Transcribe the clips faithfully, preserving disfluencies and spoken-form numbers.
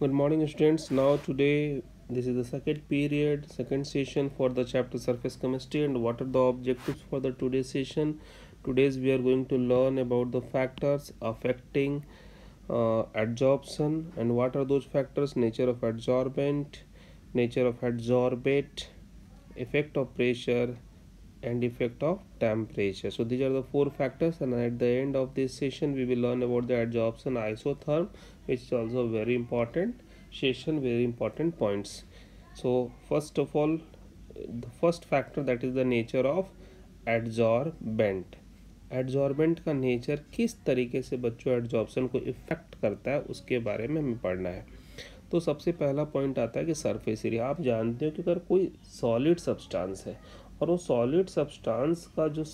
Good morning, students. Now, today, this is the second period, second session for the chapter Surface Chemistry. And what are the objectives for the today's session? Today's we are going to learn about the factors affecting uh, adsorption, and what are those factors: nature of adsorbent, nature of adsorbate, effect of pressure, and effect of temperature. So these are the four factors, and at the end of this session we will learn about the adsorption isotherm, which is also very important session, very important points. So first of all, the first factor, that is the nature of adsorbent. Adsorbent का nature किस तरीके से बच्चों adsorption को effect करता है उसके बारे में हमें पढ़ना है। तो सबसे पहला पॉइंट आता है कि सरफेस एरिया। आप जानते हो कि अगर कोई सॉलिड सब्सटेंस है और वो सॉलिड सब्सटेंस का जो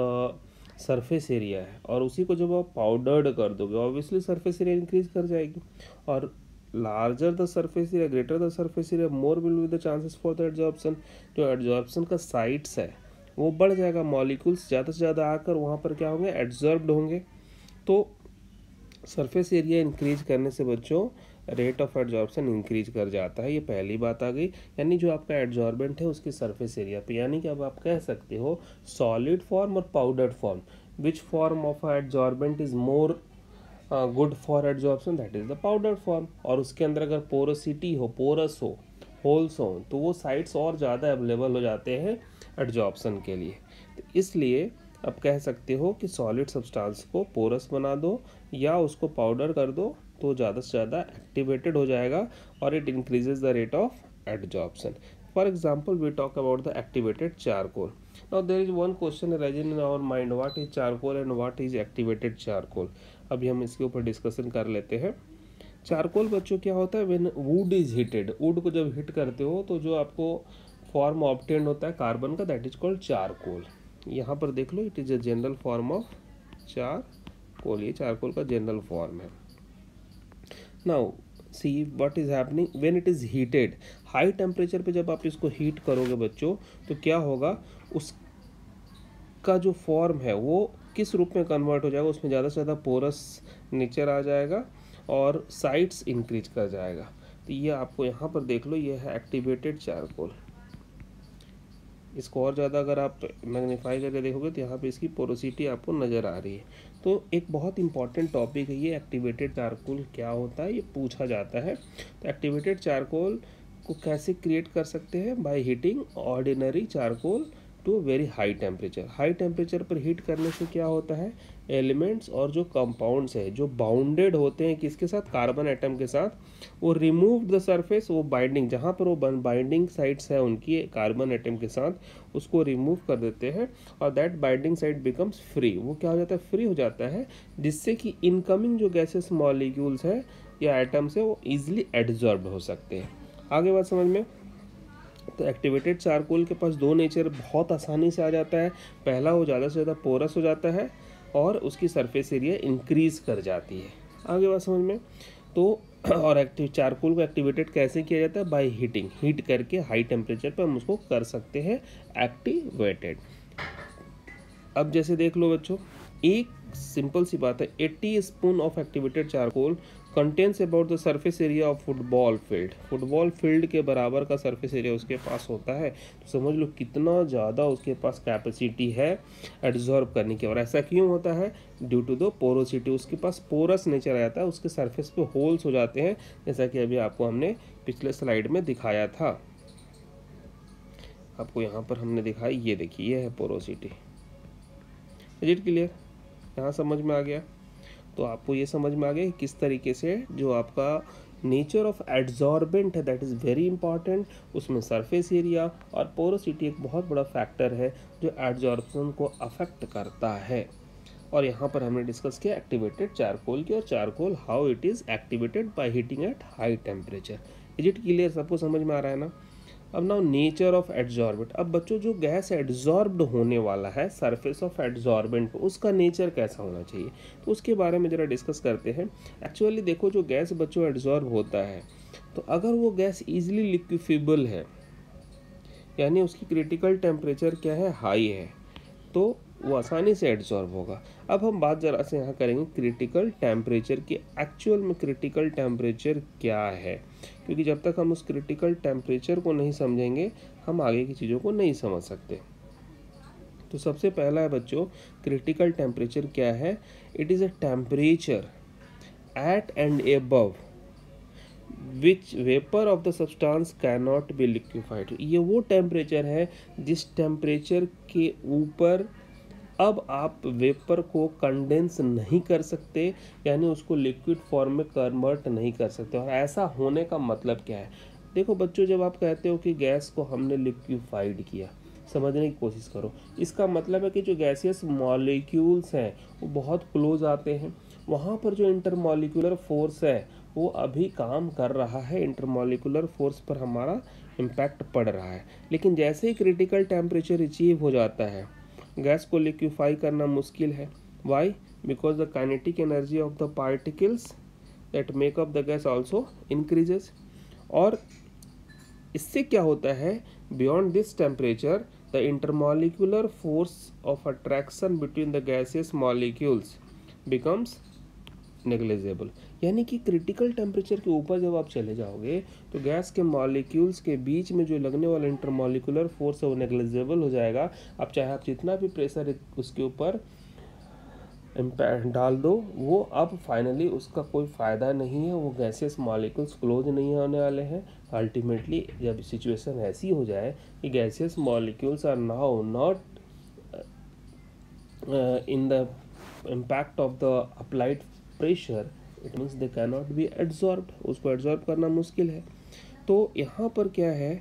सरफेस एरिया है और उसी को जब आप पाउडर्ड कर दोगे, ऑब्वियसली सरफेस एरिया इंक्रीज कर जाएगी, और larger the surface area, greater the surface area, more will be the chances for the adsorption. जो एडजॉर्प्शन का साइट्स है वो बढ़ जाएगा, मॉलिक्यूल्स ज़्यादा से ज़्यादा आकर वहाँ पर क्या होंगे, एडजॉर्ब्ड होंगे। तो सरफेस एरिया इंक्रीज करने से बच्चों रेट ऑफ एडजॉर्प्शन इंक्रीज कर जाता है। ये पहली बात आ गई, यानी जो आपका एडजॉर्बेंट है उसकी सरफेस एरिया पे, यानी कि अब आप कह सकते हो सॉलिड फॉर्म और powdered form, which form of adsorbent is more good for adsorption, that is the powdered form. और उसके अंदर अगर पोरोसिटी हो, पोरस हो, होल्स हो, तो वो साइट्स और ज़्यादा अवेलेबल हो जाते हैं एडजॉर्प्शन के लिए। तो इसलिए अब कह सकते हो कि सॉलिड सब्सटेंस को पोरस बना दो या उसको पाउडर कर दो तो ज़्यादा से ज़्यादा एक्टिवेटेड हो जाएगा और it increases the rate of adsorption. For example we talk about the activated charcoal. Now there is one question rising in our mind, what is charcoal and what is activated charcoal. अभी हम इसके ऊपर discussion कर लेते हैं। Charcoal बच्चों क्या होता है, when wood is heated, wood को जब हीट करते हो तो जो आपको फॉर्म ऑब्टेन होता है कार्बन का, दैट इज कॉल्ड चारकोल। यहाँ पर देख लो, it is a general form of charcoal, ये चारकोल का जनरल फॉर्म है। Now see what is happening when it is heated, high temperature पे जब आप इसको हीट करोगे बच्चों तो क्या होगा, उसका जो फॉर्म है वो किस रूप में कन्वर्ट हो जाएगा, उसमें ज़्यादा से ज़्यादा पोरस नेचर आ जाएगा और साइट्स इंक्रीज कर जाएगा। तो ये आपको यहाँ पर देख लो, ये है एक्टिवेटेड चारकोल। इसको और ज़्यादा अगर आप मैग्नीफाई करके देखोगे तो यहाँ पे इसकी पोरोसिटी आपको नज़र आ रही है। तो एक बहुत इंपॉर्टेंट टॉपिक है ये, एक्टिवेटेड चारकोल क्या होता है, ये पूछा जाता है। तो एक्टिवेटेड चारकोल को कैसे क्रिएट कर सकते हैं, by heating ordinary charcoal to very high temperature. High temperature पर हीट करने से क्या होता है, एलिमेंट्स और जो कंपाउंड्स है जो बाउंडेड होते हैं किसके साथ, कार्बन एटम के साथ, वो रिमूव द सरफेस, वो बाइंडिंग जहाँ पर वो बाइंडिंग साइट्स है उनकी कार्बन एटम के साथ, उसको रिमूव कर देते हैं और that binding site becomes free. वो क्या हो जाता है, फ्री हो जाता है, जिससे कि इनकमिंग जो गैसेस मॉलिक्यूल्स है या एटम्स है वो ईजिली एडजॉर्ब हो सकते हैं। आगे बात समझ में। तो एक्टिवेटेड चारकोल के पास दो नेचर बहुत आसानी से आ जाता है। पहला, वो ज़्यादा से ज़्यादा पोरस हो जाता है और उसकी सरफेस एरिया इंक्रीज कर जाती है। आगे बात समझ में। तो और एक्टिव चारकोल को एक्टिवेटेड कैसे किया जाता है, बाय हीटिंग, हीट करके हाई टेम्परेचर पर हम उसको कर सकते हैं एक्टिवेटेड। अब जैसे देख लो बच्चों, एक सिंपल सी बात है, अस्सी spoon of activated charcoal contains about the surface area of football field. Football field के बराबर का सरफेस एरिया उसके पास होता है। तो समझ लो कितना ज़्यादा उसके पास कैपेसिटी है एब्जॉर्ब करने की। और ऐसा क्यों होता है, ड्यू टू द पोरोसिटी, उसके पास पोरस नेचर आ जाता है, उसके सरफेस पे होल्स हो जाते हैं, जैसा कि अभी आपको हमने पिछले स्लाइड में दिखाया था। आपको यहाँ पर हमने दिखाई, ये देखिए, ये है पोरोसिटी। इज इट क्लियर, यहाँ समझ में आ गया। तो आपको ये समझ में आ गया कि किस तरीके से जो आपका नेचर ऑफ एड्जॉर्बेंट है, दैट इज़ वेरी इंपॉर्टेंट। उसमें सरफेस एरिया और पोरोसिटी एक बहुत बड़ा फैक्टर है जो एड्जॉर्प्शन को अफेक्ट करता है। और यहाँ पर हमने डिस्कस किया एक्टिवेटेड चारकोल की, और charcoal how it is activated by heating at high temperature. Is it clear, सबको समझ में आ रहा है ना। अब नाउ नेचर ऑफ एड्जॉर्बेंट। अब बच्चों जो गैस एड्जॉर्ब्ड होने वाला है सरफेस ऑफ एड्जॉर्बेंट पे, उसका नेचर कैसा होना चाहिए, तो उसके बारे में ज़रा डिस्कस करते हैं। एक्चुअली देखो, जो गैस बच्चों एड्जॉर्ब होता है, तो अगर वो गैस ईजिली लिक्विफेबल है, यानी उसकी क्रिटिकल टेम्परेचर क्या है, हाई है, तो वो आसानी से एड्जॉर्ब होगा। अब हम बात जरा से यहाँ करेंगे क्रिटिकल टेम्परेचर की। एक्चुअल में क्रिटिकल टेम्परेचर क्या है, क्योंकि जब तक हम उस क्रिटिकल टेम्परेचर को नहीं समझेंगे हम आगे की चीज़ों को नहीं समझ सकते। तो सबसे पहला है बच्चों, क्रिटिकल टेम्परेचर क्या है? It is a temperature at and above which vapour of the substance can not be liquefied. ये वो टेम्परेचर है जिस टेम्परेचर के ऊपर अब आप वेपर को कंडेंस नहीं कर सकते, यानी उसको लिक्विड फॉर्म में कन्वर्ट नहीं कर सकते। और ऐसा होने का मतलब क्या है? देखो बच्चों, जब आप कहते हो कि गैस को हमने लिक्विफाइड किया, समझने की कोशिश करो। इसका मतलब है कि जो गैसियस मॉलिक्यूल्स हैं वो बहुत क्लोज आते हैं, वहाँ पर जो इंटरमॉलिक्यूलर फोर्स है वो अभी काम कर रहा है, इंटरमॉलिक्यूलर फोर्स पर हमारा इम्पैक्ट पड़ रहा है। लेकिन जैसे ही क्रिटिकल टेम्परेचर अचीव हो जाता है, गैस को लिक्विफाई करना मुश्किल है। Why? Because the kinetic energy of the particles that make up the gas also increases. और इससे क्या होता है, beyond this temperature the intermolecular force of attraction between the gaseous molecules becomes negligible. यानी कि क्रिटिकल टेम्परेचर के ऊपर जब आप चले जाओगे तो गैस के मॉलिक्यूल्स के बीच में जो लगने वाला इंटरमॉलिक्यूलर फोर्स है वो नेग्लिजिबल हो जाएगा। अब चाहे आप जितना भी प्रेशर उसके ऊपर डाल दो, वो अब फाइनली उसका कोई फ़ायदा नहीं है, वो गैसेस मॉलिक्यूल्स क्लोज नहीं होने वाले हैं। अल्टीमेटली जब सिचुएशन ऐसी हो जाए कि gases molecules are now not in the impact of the applied pressure, it means they can not be adsorbed, उसको एड्जॉर्ब करना मुश्किल है। तो यहाँ पर क्या है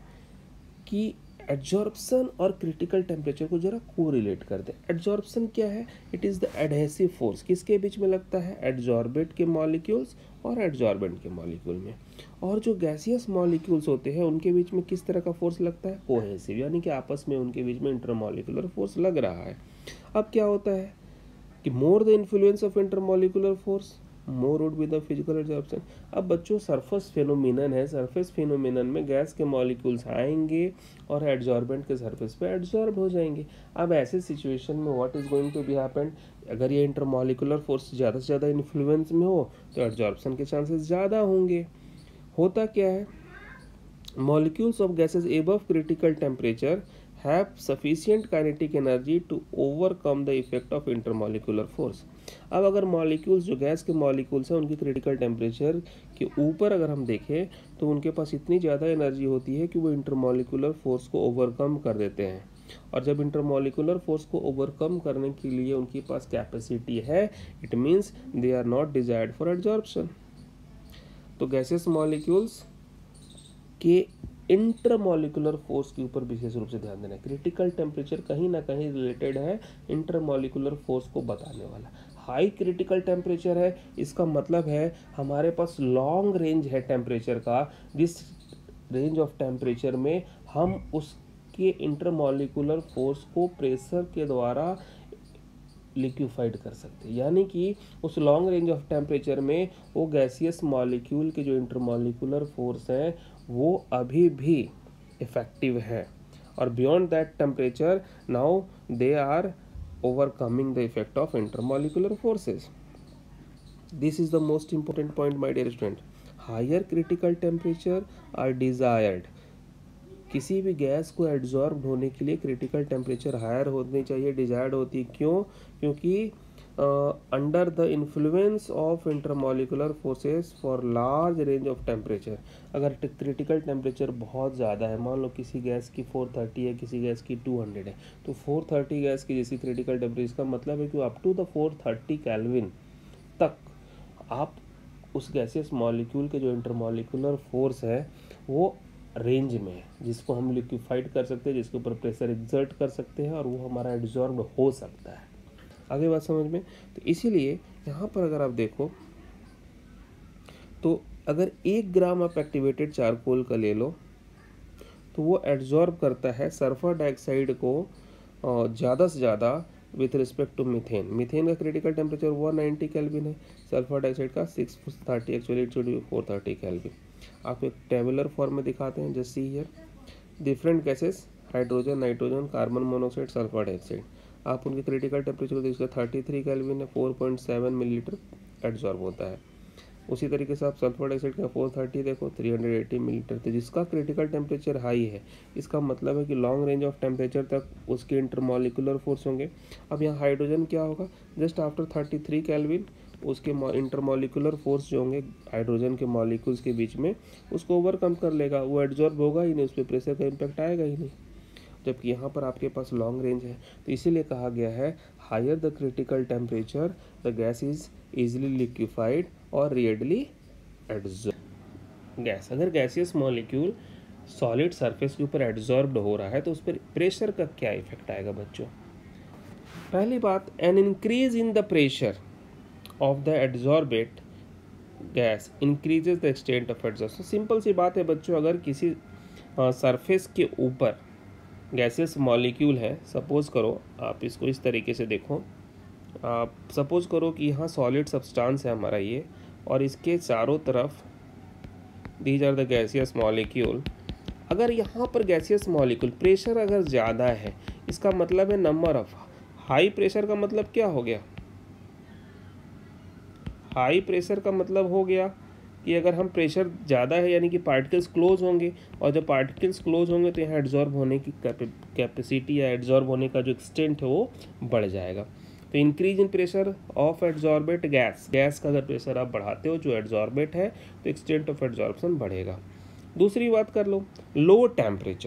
कि एड्जॉर्प्शन और क्रिटिकल टेम्परेचर को जरा को रिलेट कर दे। एड्जॉर्प्शन क्या है? It is the adhesive force. किसके बीच में लगता है? एड्जॉर्बेंट के मॉलिक्यूल्स और एड्जॉर्बेंट के मॉलिक्यूल में। और जो गैसियस मॉलिक्यूल्स होते हैं उनके बीच में किस तरह का फोर्स लगता है? कोहेसिव, यानी कि आपस में उनके बीच में इंटरमॉलिक्यूलर फोर्स लग रहा है। अब क्या होता है कि more the influence of intermolecular force more would be the physical adsorption. अब बच्चों सरफेस फिनोमिनन है, सरफेस फिनोमिनन में गैस के मॉलिक्यूल्स आएंगे और एड्जॉर्बेंट के सरफेस पे एड्जॉर्ब हो जाएंगे। अब ऐसे सिचुएशन में what is going to be happen, अगर ये इंटरमॉलिक्यूलर फोर्स ज़्यादा से ज़्यादा इन्फ्लुएंस में हो तो एड्जॉर्प्शन के चांसेस ज़्यादा होंगे। होता क्या है, molecules of gases above critical temperature have sufficient kinetic energy to overcome the effect of intermolecular force। अब अगर मॉलिक्यूल्स जो गैस के मॉलिक्यूल्स हैं उनकी क्रिटिकल टेम्परेचर के ऊपर अगर हम देखें तो उनके पास इतनी ज़्यादा एनर्जी होती है कि वो इंटरमॉलिक्यूलर फोर्स को ओवरकम कर देते हैं। और जब इंटरमॉलिक्यूलर फोर्स को ओवरकम करने के लिए उनके पास कैपेसिटी है, it means they are not desired for absorption. तो गैसेस मॉलिक्यूल्स के इंटरमॉलिक्यूलर फोर्स के ऊपर विशेष रूप से ध्यान देना है। क्रिटिकल टेम्परेचर कहीं ना कहीं रिलेटेड है इंटरमॉलिक्यूलर फोर्स को बताने वाला। हाई क्रिटिकल टेम्परेचर है, इसका मतलब है हमारे पास लॉन्ग रेंज है टेम्परेचर का, जिस रेंज ऑफ टेम्परेचर में हम उसके इंटरमॉलिक्यूलर फोर्स को प्रेशर के द्वारा लिक्विफाइड कर सकते हैं। यानी कि उस लॉन्ग रेंज ऑफ टेम्परेचर में वो गैसियस मॉलिक्यूल के जो इंटरमॉलिक्यूलर फोर्स हैं वो अभी भी इफेक्टिव है। और beyond that temperature now they are overcoming the effect of intermolecular forces. This is the most important point my dear student. Higher critical temperature are desired. किसी भी गैस को एड्जॉर्ब होने के लिए क्रिटिकल टेम्परेचर हायर होनी चाहिए, desired होती है। क्यों? क्योंकि under the influence of intermolecular forces for large range of temperature, अगर क्रिटिकल टेम्परेचर बहुत ज़्यादा है, मान लो किसी गैस की फोर थर्टी है, किसी गैस की टू हंड्रेड है, तो फोर थर्टी गैस की जैसी क्रिटिकल टेम्परेचर का मतलब है कि up to the four thirty kelvin तक आप उस गैसियस मॉलिक्यूल के जो इंटरमॉलिक्यूलर फोर्स है वो रेंज में है, जिसको हम लिक्विफाइड कर सकते हैं, जिसके ऊपर प्रेशर एक्सर्ट कर सकते हैं और वो हमारा एब्जॉर्ब हो सकता है। आगे बात समझ में? तो इसीलिए यहाँ पर अगर आप देखो तो अगर एक ग्राम आप एक्टिवेटेड चारकोल का ले लो तो वो एब्जॉर्ब करता है सल्फर डाइऑक्साइड को ज़्यादा से ज़्यादा with respect to methane. Methane का critical temperature one ninety kelvin है, सल्फर डाइऑक्साइड का six thirty, actually it should be four thirty kelvin. आपको एक टेबुलर फॉर्म में दिखाते हैं, just see here different gases, hydrogen, nitrogen, carbon monoxide, sulphur dioxide. आप उनके क्रिटिकल टेम्परेचर को देखिए, थर्टी थ्री केल्विन है, four point seven millilitre adsorb होता है। उसी तरीके से आप सल्फर डाइऑक्साइड का फोर थर्टी देखो, थ्री हंड्रेड एटी मिलीलीटर, तो जिसका क्रिटिकल टेम्परेचर हाई है, इसका मतलब है कि लॉन्ग रेंज ऑफ टेम्परेचर तक उसके इंटरमॉलिकुलर फोर्स होंगे। अब यहाँ हाइड्रोजन क्या होगा, just after thirty three kelvin उसके इंटरमॉलिकुलर फोर्स जो होंगे हाइड्रोजन के मॉलिक्यूल्स के बीच में, उसको ओवरकम कर लेगा, वो एडजॉर्ब होगा ही नहीं, उस पर प्रेशर का इम्पैक्ट आएगा ही नहीं। जबकि यहाँ पर आपके पास लॉन्ग रेंज है, तो इसीलिए कहा गया है higher the critical temperature the gas is easily liquefied और रेडली एडजॉर्ब। गैस अगर गैसियस मॉलिक्यूल सॉलिड सरफेस के ऊपर एडजॉर्ब्ड हो रहा है तो उस पर प्रेशर का क्या इफेक्ट आएगा बच्चों। पहली बात, an increase in the pressure of the adsorbate gas increases the extent of adsorption. Simple सी बात है बच्चों, अगर किसी सरफेस के ऊपर गैसेस मॉलिक्यूल है, सपोज करो आप इसको इस तरीके से देखो, आप सपोज करो कि यहाँ सॉलिड सब्सटेंस है हमारा ये, और इसके चारों तरफ these are the gaseous molecule. अगर यहाँ पर गैसियस मॉलिक्यूल प्रेशर अगर ज़्यादा है, इसका मतलब है नंबर ऑफ हाई प्रेशर का मतलब क्या हो गया, हाई प्रेशर का मतलब हो गया कि अगर हम प्रेशर ज़्यादा है यानी कि पार्टिकल्स क्लोज होंगे, और जब पार्टिकल्स क्लोज होंगे तो यहाँ एड्जॉर्ब होने की कैपेसिटी या एड्जॉर्ब होने का जो एक्सटेंट है वो बढ़ जाएगा। तो increase in pressure of adsorbate gas, gas का अगर प्रेशर आप बढ़ाते हो जो एड्जॉर्बेट है तो एक्सटेंट ऑफ एड्जॉर्प्शन बढ़ेगा। दूसरी बात कर लो, लो टेम्परेचर,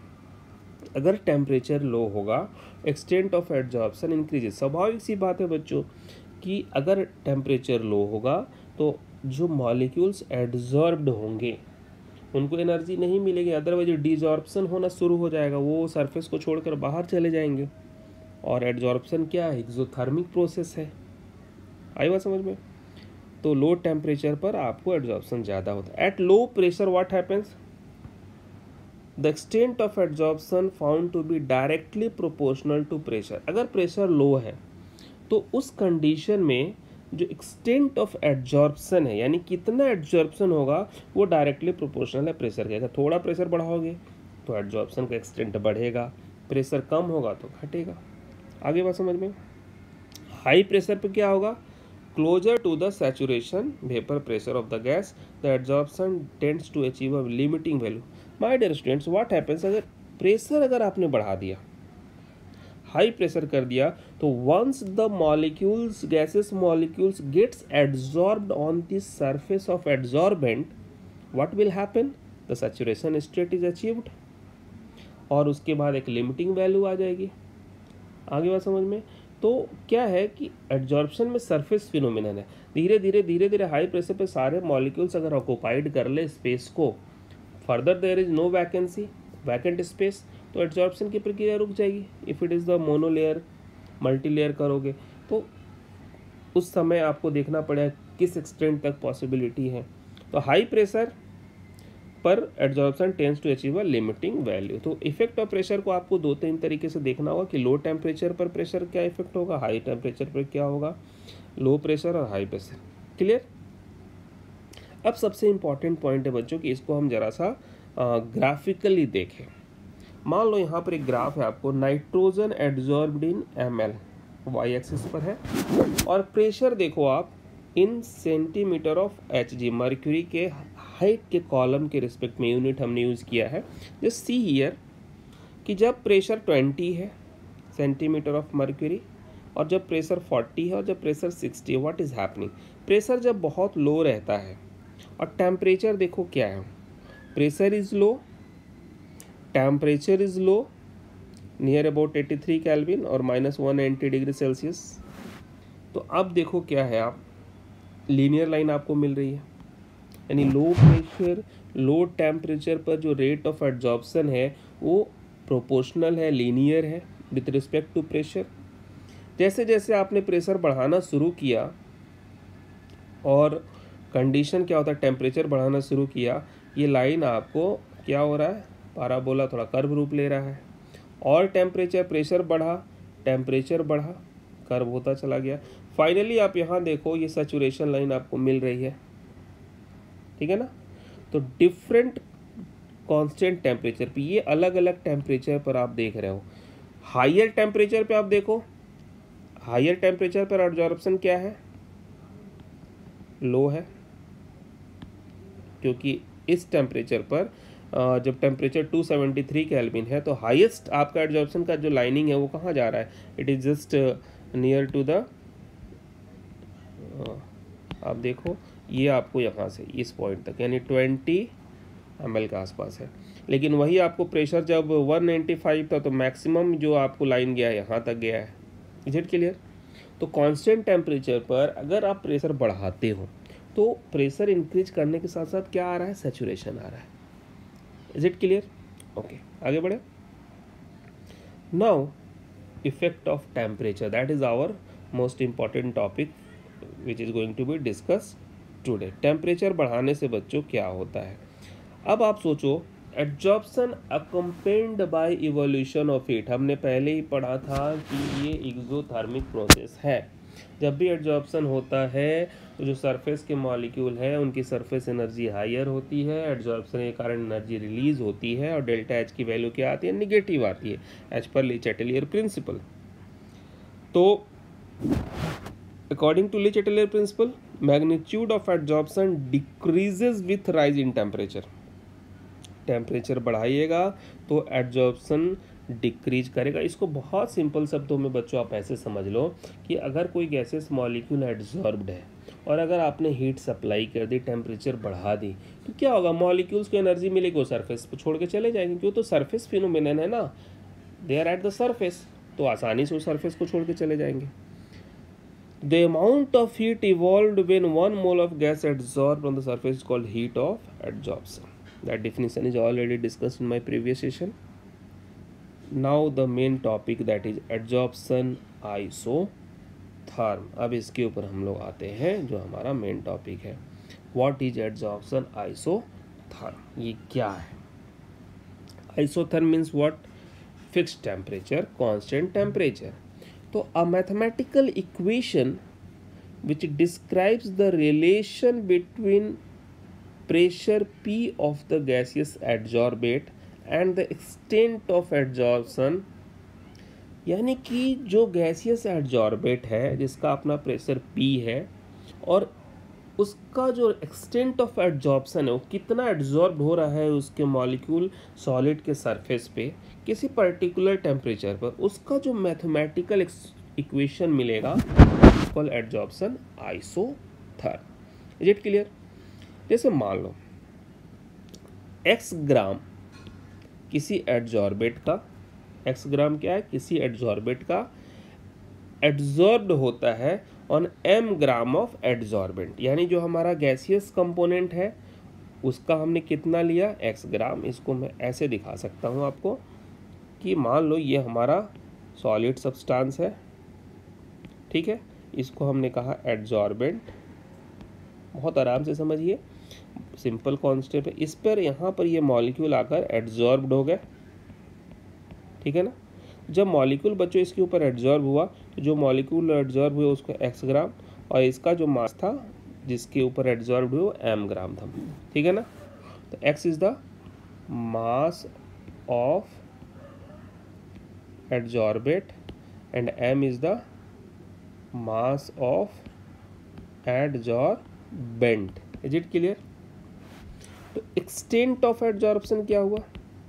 अगर टेम्परेचर लो होगा एक्सटेंट ऑफ एड्जॉर्प्शन इंक्रीजेज। स्वाभाविक सी बात है बच्चों कि अगर टेम्परेचर लो होगा तो जो मॉलिक्यूल्स एड्जॉर्ब्ड होंगे उनको एनर्जी नहीं मिलेगी, अदरवाइज डिजॉर्प्शन होना शुरू हो जाएगा, वो सरफेस को छोड़कर बाहर चले जाएंगे। और एड्जॉर्प्शन क्या है, एक्सोथर्मिक प्रोसेस है, आई बात समझ में। तो लो टेम्परेचर पर आपको एड्जॉर्प्शन ज़्यादा होता है। At low pressure what happens, the extent of adsorption found to be directly proportional to pressure. अगर प्रेशर लो है तो उस कंडीशन में जो एक्सटेंट ऑफ एड्जॉर्प्शन है, यानी कितना एड्जॉर्प्शन होगा, वो डायरेक्टली प्रोपोर्शनल है प्रेशर के। अगर थोड़ा प्रेशर बढ़ाओगे तो एड्जॉर्प्शन का एक्सटेंट बढ़ेगा, प्रेशर कम होगा तो घटेगा। आगे बात समझ में। हाई प्रेशर पे क्या होगा, closer to the saturation vapour pressure of the gas the adsorption tends to achieve a limiting value. My dear students, what happens, अगर प्रेशर अगर आपने बढ़ा दिया, हाई प्रेशर कर दिया, तो once the molecules gases molecules gets adsorbed on the surface of adsorbent, what will happen, the saturation state is achieved, और उसके बाद एक लिमिटिंग वैल्यू आ जाएगी। आगे बात समझ में। तो क्या है कि एड्जॉर्प्शन में सरफेस फिनोमिनन है, धीरे धीरे धीरे धीरे हाई प्रेशर पे सारे मॉलिक्यूल्स अगर ऑक्युपाइड कर ले स्पेस को, further there is no vacancy vacant space, तो एड्जॉर्प्शन की प्रक्रिया रुक जाएगी। If it is the monolayer multilayer करोगे तो उस समय आपको देखना पड़ेगा किस एक्सटेंट तक पॉसिबिलिटी है। तो हाई प्रेशर पर adsorption tends to achieve a limiting value. तो इफेक्ट ऑफ प्रेशर को आपको दो तीन तरीके से देखना होगा कि लो टेम्परेचर पर प्रेशर क्या इफेक्ट होगा, हाई टेम्परेचर पर क्या होगा, लो प्रेशर और हाई प्रेशर। क्लियर। अब सबसे इंपॉर्टेंट पॉइंट है बच्चों कि इसको हम जरा सा ग्राफिकली देखें। मान लो यहाँ पर एक ग्राफ है आपको, nitrogen adsorbed in M L Y axis पर है, और प्रेशर देखो आप in centimetre of H G, mercury के हाइट के कॉलम के रिस्पेक्ट में यूनिट हमने यूज़ किया है। जस्ट सी हियर कि जब प्रेशर ट्वेंटी है सेंटीमीटर ऑफ मर्क्यूरी, और जब प्रेशर फोर्टी है, और जब प्रेशर सिक्सटी है, व्हाट इज़ हैपनिंग। प्रेशर जब बहुत लो रहता है और टेम्परेचर देखो क्या है, pressure is low, temperature is low, near about eighty three kelvin और minus one eighty degree Celsius. तो अब देखो क्या है, आप लीनियर लाइन आपको मिल रही है, यानी लो प्रेशर लो टेम्परेचर पर जो रेट ऑफ एड्जॉर्प्शन है वो प्रोपोर्शनल है, लीनियर है विथ रिस्पेक्ट टू प्रेशर। जैसे जैसे आपने प्रेशर बढ़ाना शुरू किया और कंडीशन क्या होता है, टेम्परेचर बढ़ाना शुरू किया, ये लाइन आपको क्या हो रहा है, पैराबोला थोड़ा कर्व रूप ले रहा है। और टेम्परेचर प्रेशर बढ़ा, टेम्परेचर बढ़ा, कर्व होता चला गया। फाइनली आप यहाँ देखो ये सैचुरेशन लाइन आपको मिल रही है, ठीक है ना। तो डिफरेंट कांस्टेंट टेम्परेचर पे, ये अलग अलग टेम्परेचर पर आप देख रहे हो, हायर टेम्परेचर पे आप देखो, हायर टेम्परेचर पर एब्जॉर्प्शन क्या है, लो है, क्योंकि इस टेम्परेचर पर जब temperature two seventy three kelvin है तो हाईएस्ट आपका एब्जॉर्प्शन का जो लाइनिंग है वो कहाँ जा रहा है, it is just near to the, आप देखो ये आपको यहाँ से इस पॉइंट तक यानी ट्वेंटी एम एल के आसपास है। लेकिन वही आपको प्रेशर जब वन नाइन्टी फाइव था तो मैक्सिमम जो आपको लाइन गया है यहाँ तक गया है। Is it clear? तो कांस्टेंट टेम्परेचर पर अगर आप प्रेशर बढ़ाते हो तो प्रेशर इंक्रीज करने के साथ साथ क्या आ रहा है, सैचुरेशन आ रहा है। Is it clear? ओके, आगे बढ़े। Now effect of temperature, that is our most important topic which is going to be discuss today. Temperature बढ़ाने से बच्चों क्या होता है? अब आप सोचो, adsorption accompanied by evolution of heat, हमने पहले ही पढ़ा था कि ये एक्सोथर्मिक प्रोसेस है। जब भी एड्जॉर्प्शन होता है तो जो सरफेस के मॉलिक्यूल है उनकी सरफेस एनर्जी हायर होती है, एड्जॉर्प्शन के कारण एनर्जी रिलीज होती है और डेल्टा एच की वैल्यू क्या आती है, निगेटिव आती है, एज पर ले चैटेलियर प्रिंसिपल। तो according to Le Chatelier principle, magnitude of adsorption decreases with rise in temperature. Temperature बढ़ाइएगा तो एड्जॉर्प्शन डिक्रीज करेगा। इसको बहुत सिंपल शब्दों में बच्चों आप ऐसे समझ लो कि अगर कोई गैसेस मॉलिक्यूल एड्जॉर्ब्ड है और अगर आपने हीट सप्लाई कर दी, टेम्परेचर बढ़ा दी, तो क्या होगा, मॉलिक्यूल्स को एनर्जी मिलेगी, वो सरफेस पर छोड़ के चले जाएंगे, क्यों, तो सरफेस फिनोमेनन है ना, they are at the surface, तो आसानी से उस सरफेस को छोड़ के चले जाएंगे। The amount of heat evolved when one mole of gas adsorbed on the surface is called heat of adsorption. That definition is already discussed in my previous session. Now the main topic, that is adsorption isotherm. अब इसके ऊपर हम लोग आते हैं जो हमारा main topic है। What is adsorption isotherm? ये क्या है? Isotherm means what? Fixed temperature, constant temperature. तो a mathematical equation which describes the relation between pressure P of the gaseous adsorbate and the extent of adsorption, यानी कि जो gaseous adsorbate है जिसका अपना प्रेशर P है और उसका जो एक्सटेंट ऑफ एडजॉर्प्शन है, वो कितना एडजॉर्ब हो रहा है उसके मॉलिक्यूल सॉलिड के सरफेस पे किसी पर्टिकुलर टेम्परेचर पर, उसका जो मैथमेटिकल इक्वेशन मिलेगा called adsorption isotherm. Is it clear? जैसे मान लो x ग्राम किसी एडजॉर्बेट का, x ग्राम क्या है, किसी एडजॉर्बेट का एडजॉर्ब्ड होता है on m gram of adsorbent, यानी जो हमारा गैसियस कंपोनेंट है उसका हमने कितना लिया, x ग्राम। इसको मैं ऐसे दिखा सकता हूँ आपको कि मान लो ये हमारा सॉलिड सब्सटेंस है, ठीक है, इसको हमने कहा एडजॉर्बेंट। बहुत आराम से समझिए, सिंपल कॉन्सेप्ट है। इस पर यहाँ पर ये मॉलिक्यूल आकर एड्जॉर्ब्ड हो गए, ठीक है ना। जब मॉलिक्यूल बच्चों इसके ऊपर एड्जॉर्ब हुआ तो जो मॉलिक्यूल एड्जॉर्ब हुए उसको एक्स ग्राम और इसका जो मास था जिसके ऊपर एड्जॉर्ब हुए वो एम ग्राम था, ठीक है ना। तो x is the mass of adsorbate and m is the mass of adsorbent. Is it clear? तो एक्सटेंट ऑफ एडजॉर्प्शन क्या हुआ,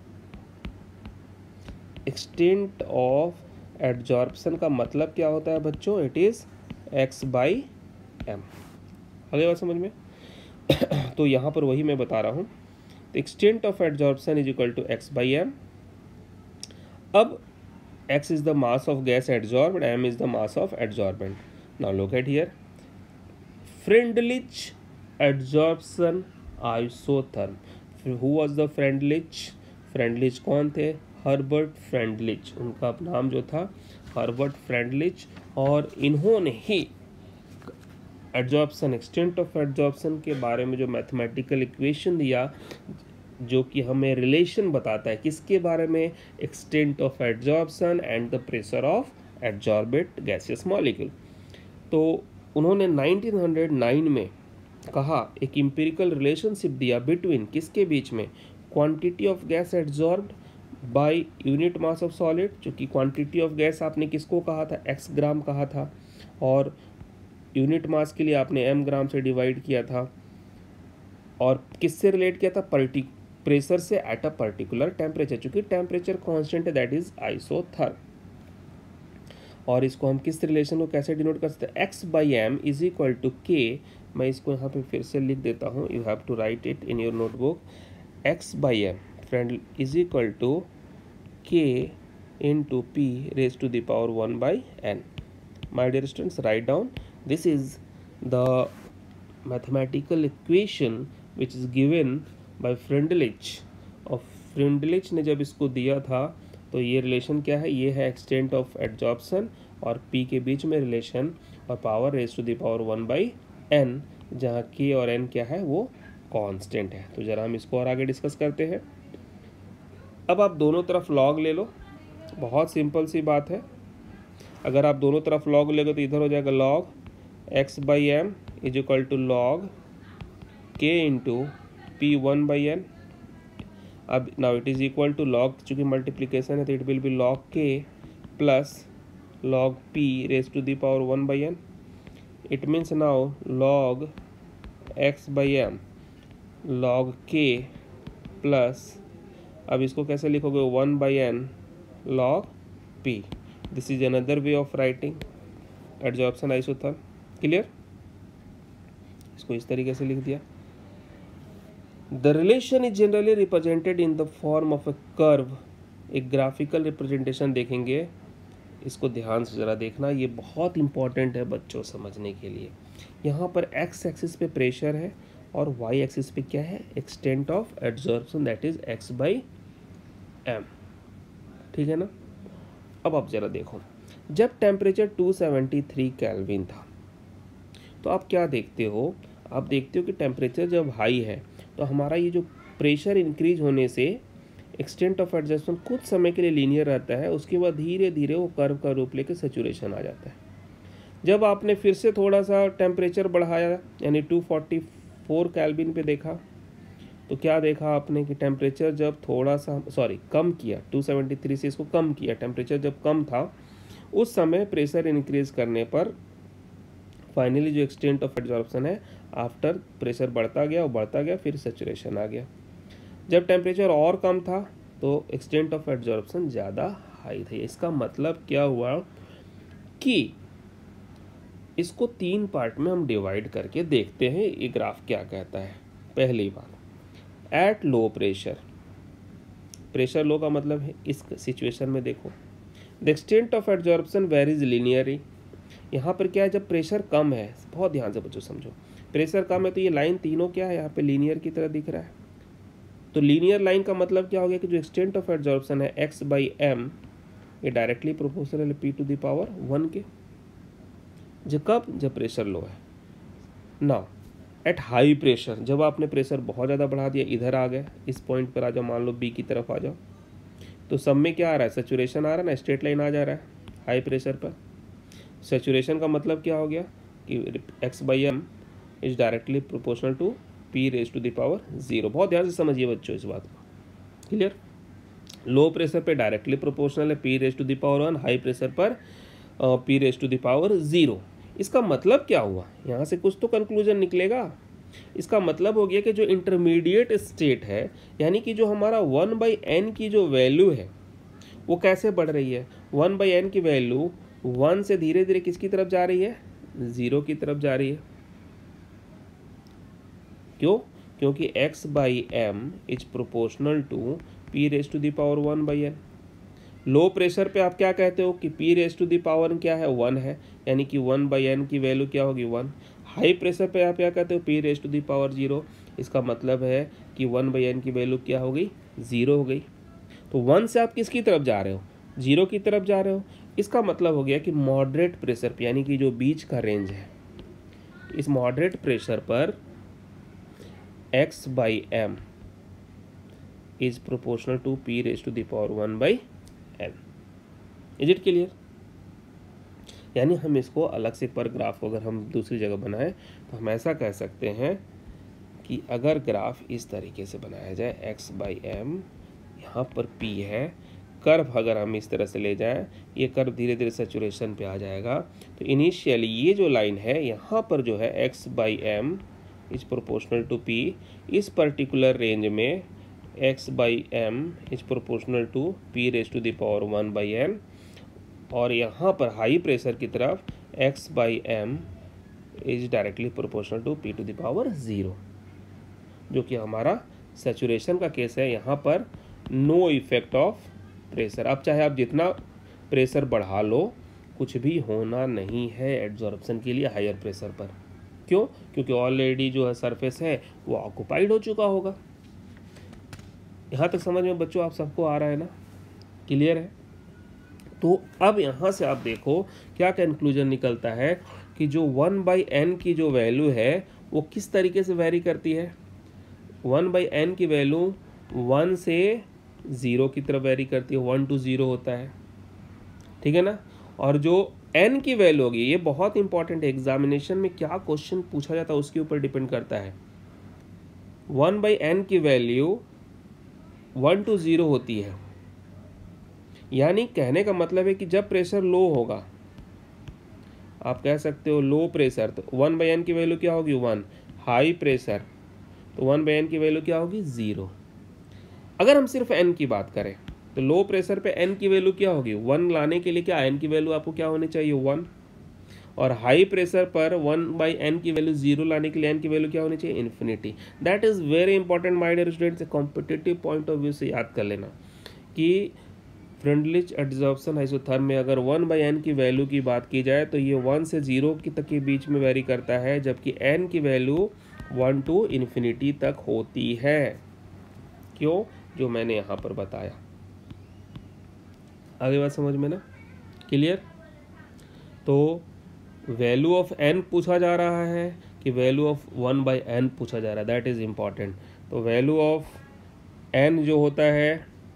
एक्सटेंट ऑफ एडजॉर्प्शन का मतलब क्या होता है बच्चों, it is x by m. अगली बात समझ में? तो यहाँ पर वही मैं बता रहा हूँ, तो extent of adsorption is equal to x by m. अब x is the mass of gas adsorbed, m is the mass of adsorbent. Now look at here, Freundlich adsorption isotherm. Who was the Freundlich? Freundlich कौन थे? Herbert Freundlich, उनका नाम जो था Herbert Freundlich, और इन्होंने ही एडजॉर्प्शन, एक्सटेंट ऑफ एडजॉर्प्शन के बारे में जो मैथमेटिकल इक्वेशन दिया जो कि हमें रिलेशन बताता है किसके बारे में, extent of adsorption and the pressure of adsorbate gaseous molecule. तो उन्होंने नाइनटीन हंड्रेड नाइन में कहा, एक एम्पिरिकल रिलेशनशिप दिया बिटवीन किसके बीच में, quantity of gas adsorbed by unit mass of solid, चूँकि क्वांटिटी ऑफ गैस आपने किसको कहा था, एक्स ग्राम कहा था, और यूनिट मास के लिए आपने एम ग्राम से डिवाइड किया था, और किससे रिलेट किया था, पर्टी प्रेशर से एट अ पर्टिकुलर टेम्परेचर, चूँकि टेम्परेचर कांस्टेंट है, दैट इज आइसोथर्म। और इसको हम किस रिलेशन को कैसे डिनोट कर सकते हैं, x by m is equal to k, मैं इसको यहाँ पे फिर से लिख देता हूँ, you have to write it in your notebook, x by m friend is equal to k into p raised to the power one by n. My dear students, write down, this is the mathematical equation which is given by Freundlich. और Freundlich ने जब इसको दिया था तो ये relation क्या है, ये है एक्सटेंट ऑफ एड्जॉर्प्शन और p के बीच में रिलेशन, और power raise to the power one by n, जहाँ k और n क्या है वो कांस्टेंट है। तो ज़रा हम इसको और आगे डिस्कस करते हैं। अब आप दोनों तरफ लॉग ले लो, बहुत सिंपल सी बात है। अगर आप दोनों तरफ लॉग लेगे तो इधर हो जाएगा log x by m is equal to log k into p one by n. अब now it is equal to log, चूँकि मल्टीप्लीकेशन है तो it will be log k plus log p raise to the power one by n. It means now log x by m log k plus, अब इसको कैसे लिखोगे, one by n log p. This is another way of writing adsorption isotherm. Clear? इसको इस तरीके से लिख दिया। The relation is generally represented in the form of a curve. एक ग्राफिकल रिप्रेजेंटेशन देखेंगे, इसको ध्यान से ज़रा देखना, ये बहुत इंपॉर्टेंट है बच्चों समझने के लिए। यहाँ पर x एक्सिस पे प्रेशर है और y एक्सिस पे क्या है, extent of adsorption, that is x by m. ठीक है ना। अब आप ज़रा देखो, जब temperature two seventy three kelvin था तो आप क्या देखते हो, आप देखते हो कि टेम्परेचर जब हाई है तो हमारा ये जो प्रेशर इंक्रीज होने से एक्सटेंट ऑफ एडजस्टमेंट कुछ समय के लिए लीनियर रहता है, उसके बाद धीरे धीरे वो कर्व का रूप लेके सैचुरेशन आ जाता है। जब आपने फिर से थोड़ा सा टेम्परेचर बढ़ाया, यानी टू फोर्टी फोर केल्विन पे देखा, तो क्या देखा आपने कि टेम्परेचर जब थोड़ा सा सॉरी कम किया, टू सेवेंटी थ्री से इसको कम किया, टेम्परेचर जब कम था उस समय प्रेशर इंक्रीज करने पर फाइनली जो एक्सटेंट ऑफ एड्सॉर्प्शन है, आफ्टर प्रेशर बढ़ता गया और बढ़ता गया, फिर सैचुरेशन आ गया। जब टेम्परेचर और कम था तो एक्सटेंट ऑफ एड्सॉर्प्शन ज़्यादा हाई था। इसका मतलब क्या हुआ कि इसको तीन पार्ट में हम डिवाइड करके देखते हैं ये ग्राफ क्या कहता है। पहली बात, at low pressure, pressure low का मतलब है इस सिचुएशन में देखो, the extent of adsorption varies linearly. यहाँ पर क्या है, जब प्रेशर कम है, बहुत ध्यान से बच्चों समझो, प्रेशर कम है तो ये लाइन तीनों क्या है, यहाँ पे लीनियर की तरह दिख रहा है। तो लीनियर लाइन का मतलब क्या हो गया कि जो एक्सटेंट ऑफ एड्सॉर्प्शन है एक्स बाई एम, ये डायरेक्टली प्रोपोर्शनल है p to the power one के। जब कब, जब प्रेशर लो है ना। एट हाई प्रेशर, जब आपने प्रेशर बहुत ज़्यादा बढ़ा दिया, इधर आ गए, इस पॉइंट पर आ जाओ, मान लो बी की तरफ आ जाओ, तो सब में क्या आ रहा है, सैचुरेशन आ रहा है ना, स्ट्रेट लाइन आ जा रहा है हाई प्रेशर पर। सैचुरेशन का मतलब क्या हो गया कि x by m is directly proportional to p raise to the power zero. बहुत ध्यान से समझिए बच्चों इस बात को। क्लियर? लो प्रेशर पे डायरेक्टली प्रोपोर्शनल है p raise to the power one, high pressure पर p raise to the power zero. इसका मतलब क्या हुआ, यहाँ से कुछ तो कंक्लूजन निकलेगा। इसका मतलब हो गया कि जो इंटरमीडिएट स्टेट है, यानी कि जो हमारा वन बाई एन की जो वैल्यू है वो कैसे बढ़ रही है, वन बाई एन की वैल्यू वन से धीरे धीरे किसकी तरफ जा रही है, जीरो की तरफ जा रही है। क्यों? क्योंकि x by m is proportional to p raise to the power one by n. Low pressure पे आप क्या कहते हो कि p raise to the power क्या है, वन है, यानी कि वन बाई एन की वैल्यू क्या होगी, वन। हाई प्रेशर पे आप क्या कहते हो, p raise to the power zero. इसका मतलब है कि वन बाई एन की वैल्यू क्या हो गई, जीरो हो गई। तो वन से आप किसकी तरफ जा रहे हो, जीरो की तरफ जा रहे हो। इसका मतलब हो गया कि मॉडरेट प्रेशर पे, यानी कि जो बीच का रेंज है, इस मॉडरेट प्रेशर पर x by m is proportional to p raise to the power one by n. Is it clear? यानी हम इसको अलग से पर ग्राफ को अगर हम दूसरी जगह बनाएं तो हम ऐसा कह सकते हैं कि अगर ग्राफ इस तरीके से बनाया जाए, x बाई एम यहाँ पर P है, कर्व अगर हम इस तरह से ले जाएं, ये कर्व धीरे धीरे सेचुरेशन पे आ जाएगा। तो इनिशियली ये जो लाइन है यहाँ पर जो है x by m is proportional to P, इस पर्टिकुलर रेंज में x by m is proportional to P raise to the power one by n, और यहाँ पर हाई प्रेशर की तरफ x by m is directly proportional to P to the power zero, जो कि हमारा सेचुरेशन का केस है। यहाँ पर नो इफेक्ट ऑफ प्रेशर। अब चाहे आप जितना प्रेशर बढ़ा लो, कुछ भी होना नहीं है एड्जॉर्प्शन के लिए हायर प्रेशर पर। क्यों? क्योंकि ऑलरेडी जो है सरफेस है वो ऑक्युपाइड हो चुका होगा। यहाँ तक समझ में बच्चों आप सबको आ रहा है ना? क्लियर है? तो अब यहाँ से आप देखो क्या कंक्लूजन निकलता है कि जो वन बाई एन की जो वैल्यू है वो किस तरीके से वेरी करती है। वन बाई एन की वैल्यू वन से ज़ीरो की तरफ वेरी करती है, वन टू ज़ीरो होता है, ठीक है ना। और जो एन की वैल्यू होगी, ये बहुत इंपॉर्टेंट है, एग्जामिनेशन में क्या क्वेश्चन पूछा जाता है उसके ऊपर डिपेंड करता है। वन बाई एन की वैल्यू वन टू ज़ीरो होती है, यानी कहने का मतलब है कि जब प्रेशर लो होगा, आप कह सकते हो लो प्रेशर, तो वन बाई एन की वैल्यू क्या होगी वन। हाई प्रेशर तो वन बाई एन की वैल्यू क्या होगी ज़ीरो। अगर हम सिर्फ एन की बात करें तो लो प्रेशर पे एन की वैल्यू क्या होगी वन। लाने के लिए क्या एन की वैल्यू आपको क्या होनी चाहिए वन, और हाई प्रेशर पर वन बाई एन की वैल्यू जीरो लाने के लिए एन की वैल्यू क्या होनी चाहिए infinity. That is very important my dear students. Competitive point of view से याद कर लेना कि फ्रेंडलिच एड्जॉर्प्शन आइसोथर्म में अगर वन बाई एन की वैल्यू की बात की जाए तो ये वन से जीरो की तक के बीच में वेरी करता है, जबकि एन की वैल्यू वन टू इन्फिनिटी तक होती है। क्यों? जो मैंने यहाँ पर बताया। आगे बात समझ में ना? क्लियर? तो वैल्यू ऑफ एन पूछा जा रहा है कि value of one by n पूछा जा रहा है, दैट इज़ इम्पॉर्टेंट। तो वैल्यू ऑफ एन जो होता है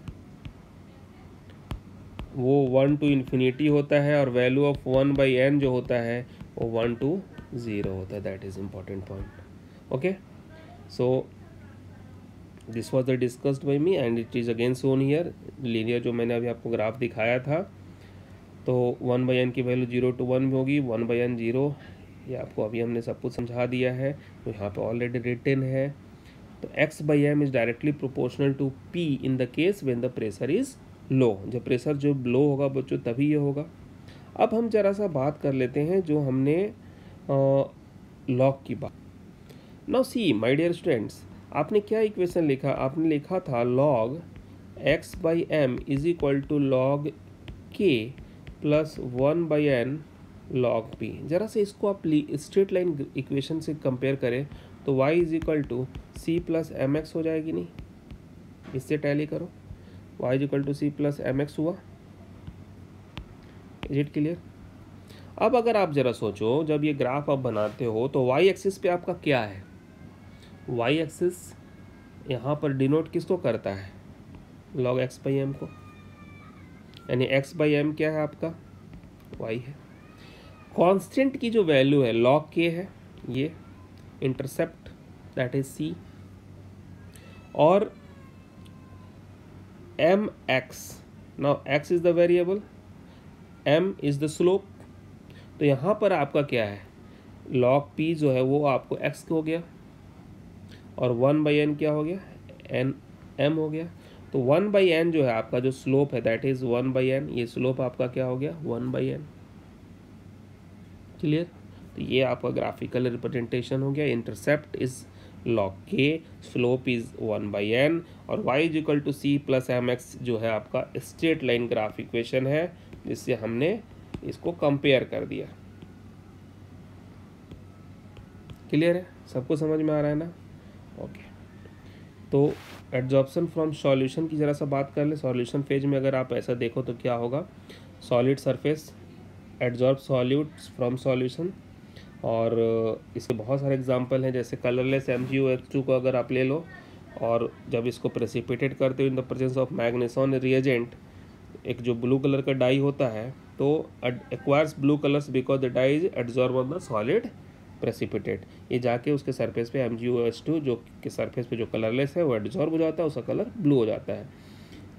वो वन टू इन्फिनिटी होता है, और value of one by n जो होता है वो वन टू ज़ीरो होता है। That is important point. Okay, so this was the discussed by me and it is again shown here. Linear जो मैंने अभी आपको ग्राफ दिखाया था, तो वन बाई एन की वैल्यू जीरो टू वन होगी, वन बाई एन जीरो, ये आपको अभी हमने सब कुछ समझा दिया है, तो यहाँ पे ऑलरेडी रिटन है। तो x by m is directly proportional to p in the case when the pressure is low. जब प्रेशर जो लो होगा बच्चों तभी ये होगा। अब हम जरा सा बात कर लेते हैं जो हमने लॉग की बात। Now see my dear students, आपने क्या इक्वेशन लिखा? आपने लिखा था log x by m is equal to log k plus one by n log p. जरा से इसको आप स्ट्रेट लाइन इक्वेशन से कंपेयर करें तो y is equal to c plus m x हो जाएगी नहीं? इससे टैली करो, y is equal to c plus m x हुआ। Is it clear? अब अगर आप जरा सोचो, जब ये ग्राफ आप बनाते हो तो y एक्सिस पे आपका क्या है? y एक्सिस यहाँ पर डिनोट किसको करता है? log x बाई एम को, यानी x बाई एम क्या है आपका? y है। कांस्टेंट की जो वैल्यू है log k है, ये इंटरसेप्ट दैट इज c, और m x, now x is the variable, m is the slope. तो यहाँ पर आपका क्या है? log p जो है वो आपको x हो गया, और वन बाई एन क्या हो गया? एन एम हो गया। तो वन बाई एन जो है आपका जो स्लोप है that is one by n, ये स्लोप आपका क्या हो गया? One by n. क्लियर? तो ये आपका ग्राफिकल रिप्रेजेंटेशन हो गया। Intercept is log k, slope is one by n, और y is equal to c plus m x जो है आपका स्ट्रेट लाइन ग्राफ इक्वेशन है, जिससे हमने इसको कंपेयर कर दिया। क्लियर है? सबको समझ में आ रहा है ना? ओके, तो एड्जॉर्प्शन फ्रॉम सॉल्यूशन की ज़रा सा बात कर ले। सॉल्यूशन फेज में अगर आप ऐसा देखो तो क्या होगा? Solid surface adsorb solutes from solution, और इसके बहुत सारे एग्जांपल हैं, जैसे colourless M G O H two को अगर आप ले लो, और जब इसको प्रेसिपिटेट करते हो in the presence of magneson reagent, एक जो ब्लू कलर का डाई होता है तो acquires blue colours because the dye is adsorb on the solid precipitate. ये जाके उसके सरफेस पे M G O H two जो के सरफेस पे जो कलरलेस है वो एड्जॉर्ब हो जाता है, उसका कलर ब्लू हो जाता है।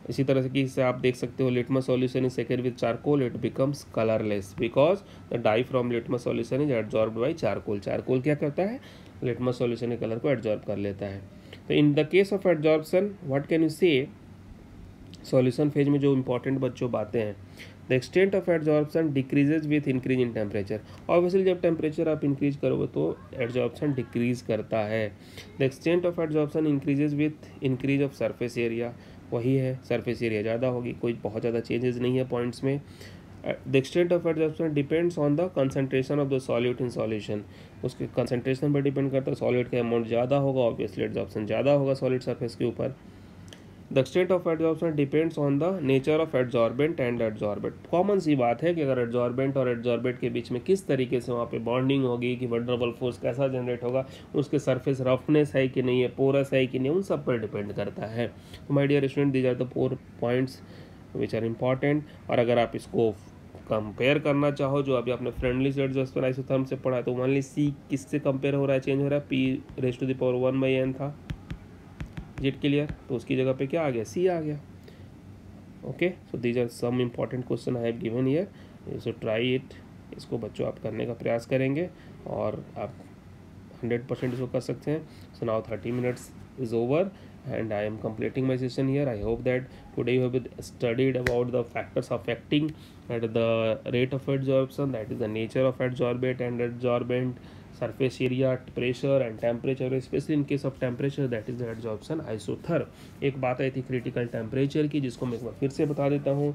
इसी तरह से कि इससे आप देख सकते हो litmus solution is second with charcoal, it becomes colourless because the dye from litmus solution is absorbed by charcoal. Charcoal क्या करता है, लिटमस सॉल्यूशन के कलर को एब्जॉर्ब कर लेता है। तो in the case of absorption what can you say, solution phase में जो इंपॉर्टेंट बच्चों बातें हैं, the extent of adsorption decreases with increase in temperature. Obviously जब टेम्परेचर आप इंक्रीज करोगे तो एड्जॉर्प्शन डिक्रीज करता है। The extent of adsorption increases with increase of surface area, वही है सरफेस एरिया ज़्यादा होगी, कोई बहुत ज़्यादा चेंजेस नहीं है पॉइंट्स में। The extent of adsorption depends on the concentration of the solute in solution, उसके कंसंट्रेशन पर डिपेंड करता है। सॉल्यूट का अमाउंट ज़्यादा होगा ऑब्वियसली एड्जॉर्प्शन ज़्यादा होगा सॉलिड सरफेस के ऊपर। The extent of adsorption depends on the nature of adsorbent and adsorbent. Common सी बात है कि अगर एड्जॉर्बेंट और एड्जॉर्बेंट के बीच में किस तरीके से वहाँ पे बॉन्डिंग होगी, कि वनरेबल फोर्स कैसा जनरेट होगा, उसके सरफेस रफनेस है कि नहीं है, पोरस है कि नहीं, उन सब पर डिपेंड करता है। तो my dear student, these are the four points which are important. और अगर आप इसको कंपेयर करना चाहो, जो अभी आपने फ्रेंडली से एडजस्टमेंट आइसोथर्म से पढ़ा है, तो मान ली सी किससे कंपेयर हो रहा है, चेंज हो रहा है, p raise to the power one by n था जेट क्लियर, तो उसकी जगह पे क्या आ गया, सी आ गया। Okay, so these are some important question I have given here, so try it. इसको बच्चों आप करने का प्रयास करेंगे और आप हंड्रेड परसेंट इसको कर सकते हैं। So now thirty minutes is over and I am completing my session here. I hope that today you have studied about the factors affecting at the rate of adsorption, that is the nature of adsorbate and adsorbent, surface area, pressure and temperature, especially in case of temperature that is the adsorption isotherm। एक बात आई थी critical temperature की, जिसको मैं एक बार फिर से बता देता हूँ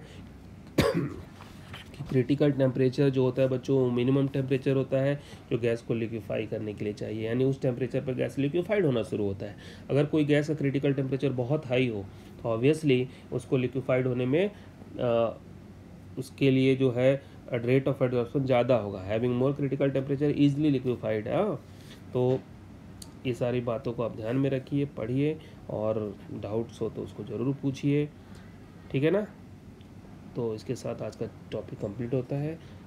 कि क्रिटिकल टेम्परेचर जो होता है बच्चों, मिनिमम टेम्परेचर होता है जो गैस को लिक्विफाई करने के लिए चाहिए, यानी उस टेम्परेचर पर गैस लिक्विफाइड होना शुरू होता है। अगर कोई गैस का क्रिटिकल टेम्परेचर बहुत हाई हो तो ऑब्वियसली उसको लिक्विफाइड होने में आ, उसके लिए जो है रेट ऑफ एडसॉर्प्शन ज़्यादा होगा। Having more critical temperature easily liquefied है। तो ये सारी बातों को आप ध्यान में रखिए, पढ़िए और डाउट्स हो तो उसको ज़रूर पूछिए, ठीक है ना। तो इसके साथ आज का टॉपिक कंप्लीट होता है।